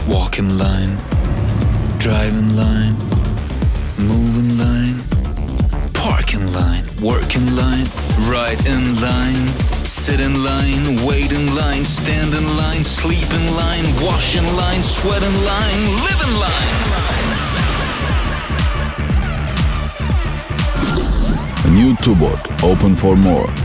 Walk in line, drive in line, move in line, park in line, work in line, ride in line, sit in line, wait in line, stand in line, sleep in line, wash in line, sweat in line, live in line. New Tuborg, open for more.